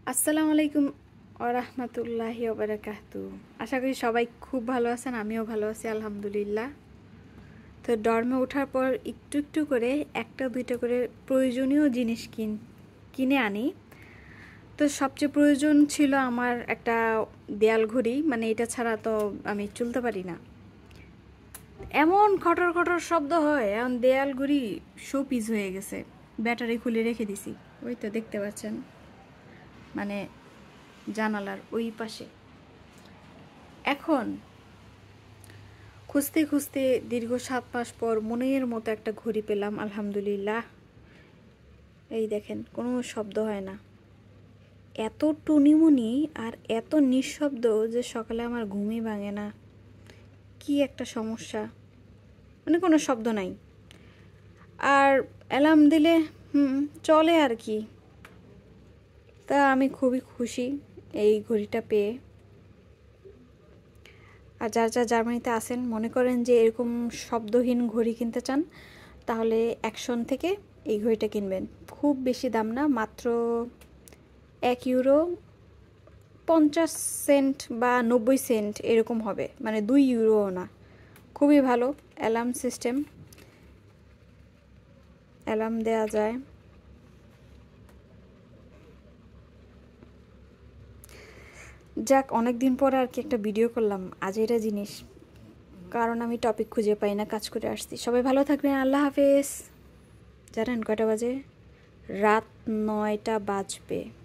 আসসালামু আলাইকুম ওরহমতুল্লাহি ওবারাকাতু। আশা করি সবাই খুব ভালো আছেন, আমিও ভালো আছি আলহামদুলিল্লাহ। তো ডর্মে ওঠার পর একটু একটু করে একটা দুইটা করে প্রয়োজনীয় জিনিস কিনে আনি। তো সবচেয়ে প্রয়োজন ছিল আমার একটা দেয়াল ঘড়ি, মানে এটা ছাড়া তো আমি চলতে পারি না। এমন খটর খটর শব্দ হয়, এমন দেয়াল ঘড়ি শো পিস হয়ে গেছে। ব্যাটারি খুলে রেখে দিছি, ওই তো দেখতে পাচ্ছেন, মানে জানালার ওই পাশে। এখন খুঁজতে খুঁজতে দীর্ঘ 7 মাস পর মনের মতো একটা ঘড়ি পেলাম আলহামদুলিল্লাহ। এই দেখেন, কোনো শব্দ হয় না, এত টুনিমুনি আর এত নিঃশব্দ যে সকালে আমার ঘুমই ভাঙে না। কি একটা সমস্যা, মানে কোনো শব্দ নাই, আর অ্যালার্ম দিলে চলে আর কি। তা আমি খুবই খুশি এই ঘড়িটা পেয়ে। আর যারা জার্মানিতে আছেন, মনে করেন যে এরকম শব্দহীন ঘড়ি কিনতে চান, তাহলে অ্যাকশন থেকে এই ঘড়িটা কিনবেন। খুব বেশি দাম না, মাত্র €1.50 বা 90 সেন্ট এরকম হবে, মানে €2 না। খুবই ভালো অ্যালার্ম সিস্টেম, অ্যালার্ম দেওয়া যায়। যাক, অনেক দিন পর আর কি একটা ভিডিও করলাম, আজ এটা জিনিস, কারণ আমি টপিক খুঁজে পাই না, কাজ করে আসছি। সবাই ভালো থাকবেন, আল্লাহ হাফেজ। জানেন কয়টা বাজে? রাত 9টা বাজবে।